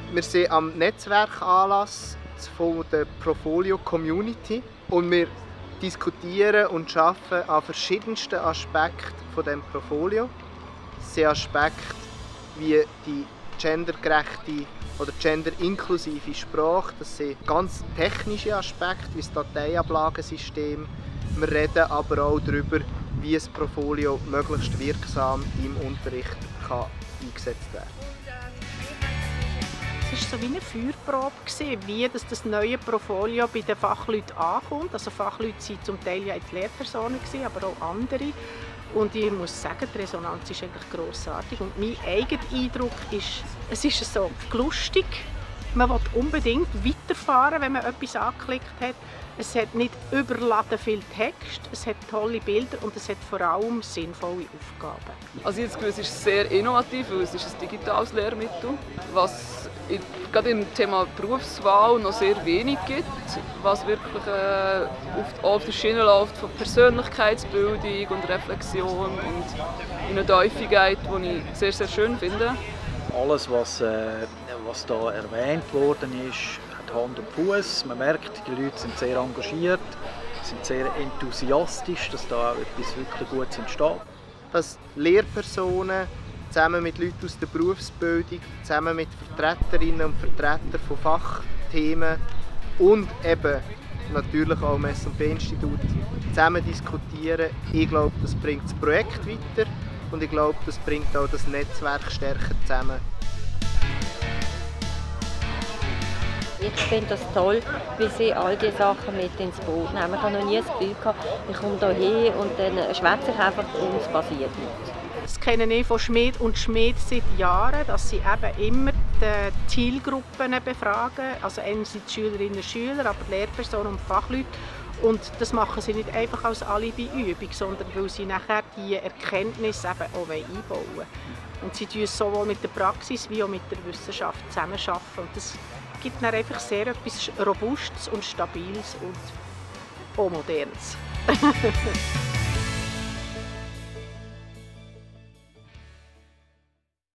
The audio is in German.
Wir sind am Netzwerkanlass von der Profolio Community und wir diskutieren und arbeiten an verschiedensten Aspekten von dem Profolio. Das sind Aspekte wie die gendergerechte oder genderinklusive Sprache, das sind ganz technische Aspekte wie das Dateiablagensystem. Wir reden aber auch darüber, wie das Profolio möglichst wirksam im Unterricht eingesetzt werden kann. Es war so wie eine Feuerprobe, wie das neue Profolio bei den Fachleuten ankommt. Also Fachleute waren zum Teil ja jetzt Lehrpersonen, aber auch andere. Und ich muss sagen, die Resonanz ist eigentlich grossartig. Und mein eigener Eindruck ist, es ist so lustig. Man will unbedingt weiterfahren, wenn man etwas angeklickt hat. Es hat nicht überladen viel Text, es hat tolle Bilder und es hat vor allem sinnvolle Aufgaben. Also jetzt es ist sehr innovativ, weil es ist ein digitales Lehrmittel, was gerade im Thema Berufswahl noch sehr wenig gibt, was wirklich auf der Schiene läuft von Persönlichkeitsbildung und Reflexion und in einer Täufigkeit, die ich sehr, sehr schön finde. Alles, was hier erwähnt worden ist, hat Hand und Fuß. Man merkt, die Leute sind sehr engagiert, sind sehr enthusiastisch, dass da auch etwas wirklich Gutes entsteht. Dass Lehrpersonen zusammen mit Leuten aus der Berufsbildung, zusammen mit Vertreterinnen und Vertretern von Fachthemen und eben natürlich auch im S&P-Institut zusammen diskutieren. Ich glaube, das bringt das Projekt weiter und ich glaube, das bringt auch das Netzwerk stärker zusammen. Ich finde das toll, wie sie all diese Sachen mit ins Boot nehmen. Ich habe noch nie das Gefühl gehabt, ich komme hierher und dann schwätze ich einfach und es passiert nichts. Das kenne ich von Schmied und Schmied seit Jahren, dass sie eben immer die Zielgruppen befragen, also einerseits Schülerinnen und Schüler, aber Lehrpersonen und Fachleute. Und das machen sie nicht einfach als Alibi-Übung, sondern weil sie nachher die Erkenntnisse eben auch einbauen wollen. Und sie tun sowohl mit der Praxis wie auch mit der Wissenschaft zusammenarbeiten. Und das gibt dann einfach sehr etwas Robustes und Stabiles und auch Modernes.